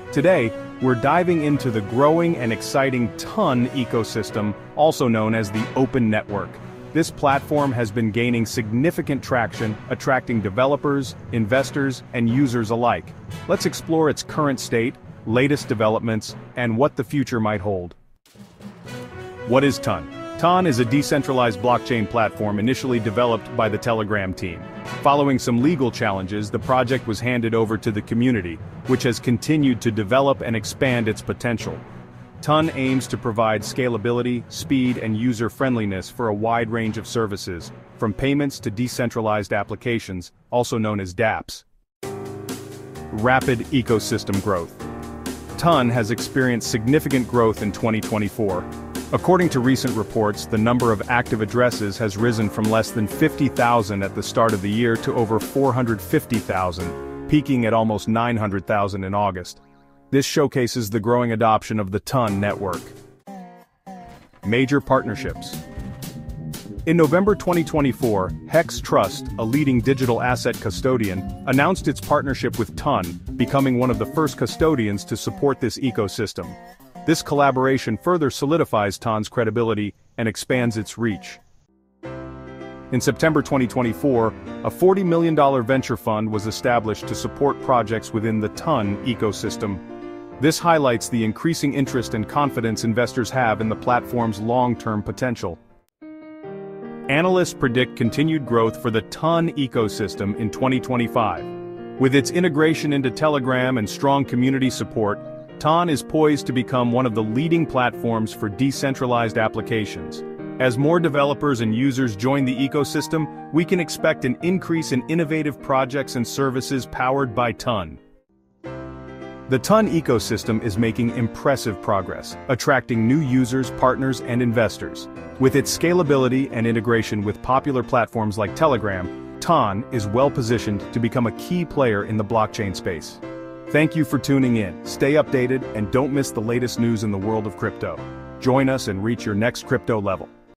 Today, we're diving into the growing and exciting TON ecosystem, also known as the Open Network. This platform has been gaining significant traction, attracting developers, investors, and users alike. Let's explore its current state, latest developments, and what the future might hold. What is TON? TON is a decentralized blockchain platform initially developed by the Telegram team. Following some legal challenges, the project was handed over to the community, which has continued to develop and expand its potential. TON aims to provide scalability, speed, and user-friendliness for a wide range of services, from payments to decentralized applications, also known as dApps. Rapid ecosystem growth. TON has experienced significant growth in 2024. According to recent reports, the number of active addresses has risen from less than 50,000 at the start of the year to over 450,000, peaking at almost 900,000 in August. This showcases the growing adoption of the TON network. Major partnerships. In November 2024, Hex Trust, a leading digital asset custodian, announced its partnership with TON, becoming one of the first custodians to support this ecosystem. This collaboration further solidifies TON's credibility and expands its reach. In September 2024, a $40 million venture fund was established to support projects within the TON ecosystem. This highlights the increasing interest and confidence investors have in the platform's long-term potential. Analysts predict continued growth for the TON ecosystem in 2025. With its integration into Telegram and strong community support, TON is poised to become one of the leading platforms for decentralized applications. As more developers and users join the ecosystem, we can expect an increase in innovative projects and services powered by TON. The TON ecosystem is making impressive progress, attracting new users, partners, and investors. With its scalability and integration with popular platforms like Telegram, TON is well-positioned to become a key player in the blockchain space. Thank you for tuning in. Stay updated and don't miss the latest news in the world of crypto. Join us and reach your next crypto level.